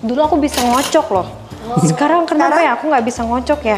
Dulu aku bisa ngocok loh. Sekarang kenapa ya aku nggak bisa ngocok ya?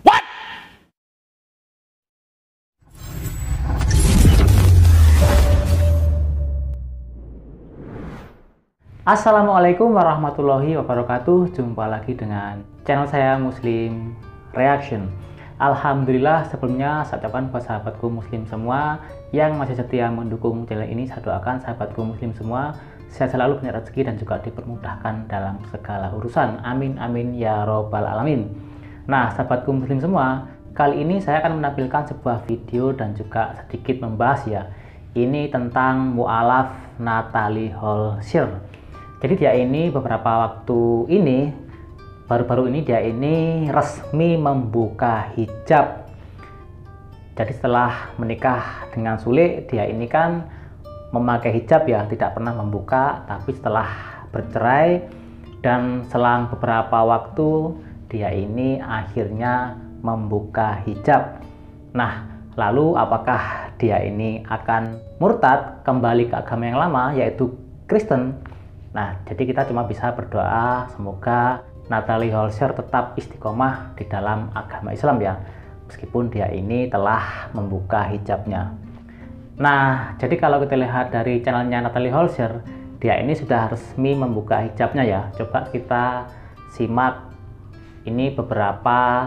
Assalamualaikum warahmatullahi wabarakatuh. Jumpa lagi dengan channel saya Muslim Reaction. Alhamdulillah, sebelumnya saya ucapkan buat sahabatku muslim semua yang masih setia mendukung channel ini. Saya doakan sahabatku muslim semua sehat selalu, banyak rezeki, dan juga dipermudahkan dalam segala urusan. Amin amin ya robbal alamin. Nah, sahabatku muslim semua, kali ini saya akan menampilkan sebuah video dan juga sedikit membahas ya. Ini tentang mu'alaf Natalie Holscher. Jadi dia ini beberapa waktu ini, baru-baru ini dia ini resmi membuka hijab. Jadi setelah menikah dengan Sule, dia ini kan memakai hijab ya, tidak pernah membuka. Tapi setelah bercerai dan selang beberapa waktu, dia ini akhirnya membuka hijab. Nah, lalu apakah dia ini akan murtad kembali ke agama yang lama, yaitu Kristen? Nah, jadi kita cuma bisa berdoa semoga Natalie Holscher tetap istiqomah di dalam agama Islam ya, meskipun dia ini telah membuka hijabnya. Nah, jadi kalau kita lihat dari channelnya Natalie Holscher, dia ini sudah resmi membuka hijabnya ya. Coba kita simak ini beberapa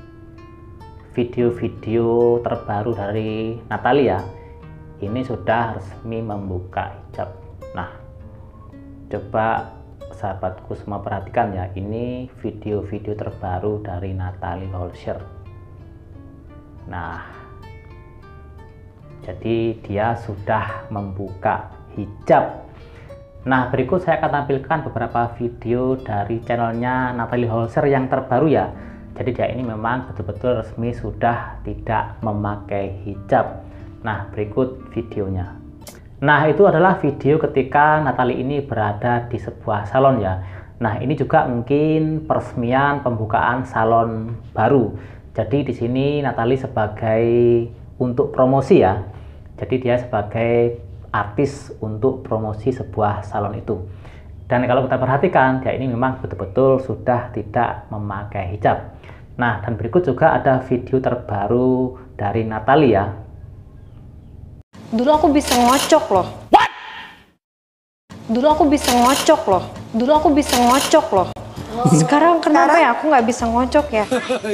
video-video terbaru dari Natalie ya. Ini sudah resmi membuka hijab. Nah, coba sahabatku semua perhatikan ya, ini video-video terbaru dari Natalie Holscher. Nah, jadi dia sudah membuka hijab. Nah, berikut saya akan tampilkan beberapa video dari channelnya Natalie Holscher yang terbaru ya. Jadi dia ini memang betul-betul resmi sudah tidak memakai hijab. Nah, berikut videonya. Nah, itu adalah video ketika Natalie ini berada di sebuah salon ya. Nah, ini juga mungkin peresmian pembukaan salon baru. Jadi di sini Natalie sebagai untuk promosi ya. Jadi dia sebagai artis untuk promosi sebuah salon itu. Dan kalau kita perhatikan, dia ini memang betul-betul sudah tidak memakai hijab. Nah, dan berikut juga ada video terbaru dari Natalie ya. Dulu aku bisa ngocok loh. Dulu aku bisa ngocok loh. Dulu aku bisa ngocok loh. Sekarang kenapa ya aku nggak bisa ngocok ya?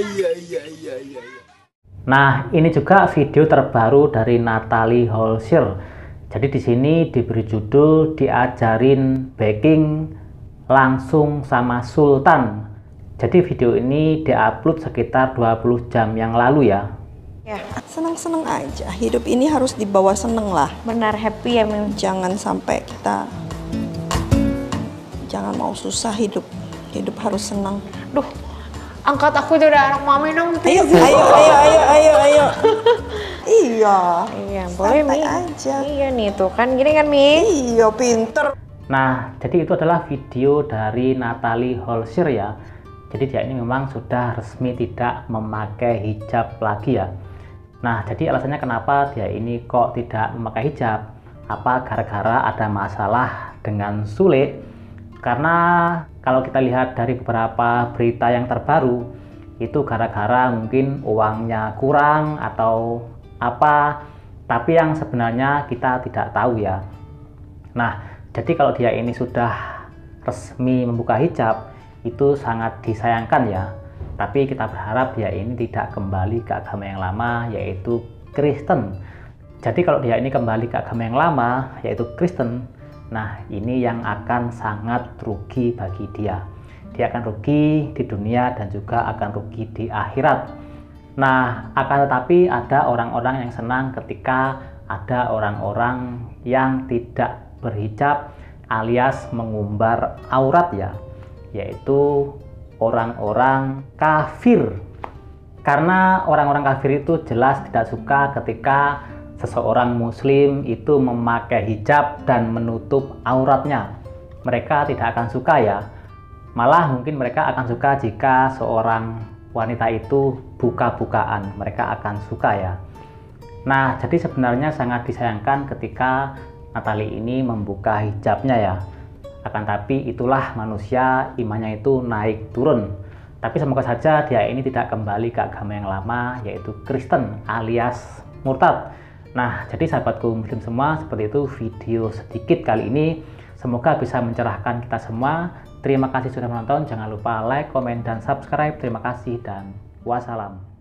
Nah, ini juga video terbaru dari Natalie Holscher. Jadi di sini diberi judul diajarin baking langsung sama Sultan. Jadi video ini diupload sekitar 20 jam yang lalu ya. Ya, seneng-seneng aja. Hidup ini harus dibawa seneng lah. Benar, happy ya, Mim. Jangan sampai kita jangan mau susah hidup. Hidup harus senang. Duh, angkat aku jadi anak mami dong. Ayo, ayo. Iya. Iya, boleh Mi. Aja. Iya nih tuh kan gini kan Mi. Iya, pinter. Nah, jadi itu adalah video dari Natalie Holscher ya. Jadi dia ini memang sudah resmi tidak memakai hijab lagi ya. Nah, jadi alasannya kenapa dia ini kok tidak memakai hijab? Apa gara-gara ada masalah dengan Sule? Karena kalau kita lihat dari beberapa berita yang terbaru, itu gara-gara mungkin uangnya kurang atau apa, tapi yang sebenarnya kita tidak tahu ya. Nah, jadi kalau dia ini sudah resmi membuka hijab, itu sangat disayangkan ya. Tapi kita berharap dia ini tidak kembali ke agama yang lama, yaitu Kristen. Jadi kalau dia ini kembali ke agama yang lama, yaitu Kristen, nah ini yang akan sangat rugi bagi dia. Dia akan rugi di dunia dan juga akan rugi di akhirat. Nah, akan tetapi ada orang-orang yang senang ketika ada orang-orang yang tidak berhijab alias mengumbar aurat ya, yaitu orang-orang kafir. Karena orang-orang kafir itu jelas tidak suka ketika seseorang muslim itu memakai hijab dan menutup auratnya. Mereka tidak akan suka ya. Malah mungkin mereka akan suka jika seorang wanita itu buka-bukaan. Mereka akan suka ya. Nah, jadi sebenarnya sangat disayangkan ketika Natalie ini membuka hijabnya ya. Akan tapi itulah manusia, imannya itu naik turun. Tapi semoga saja dia ini tidak kembali ke agama yang lama, yaitu Kristen alias murtad. Nah, jadi sahabatku muslim semua, seperti itu video sedikit kali ini. Semoga bisa mencerahkan kita semua. Terima kasih sudah menonton. Jangan lupa like, komen, dan subscribe. Terima kasih dan wassalam.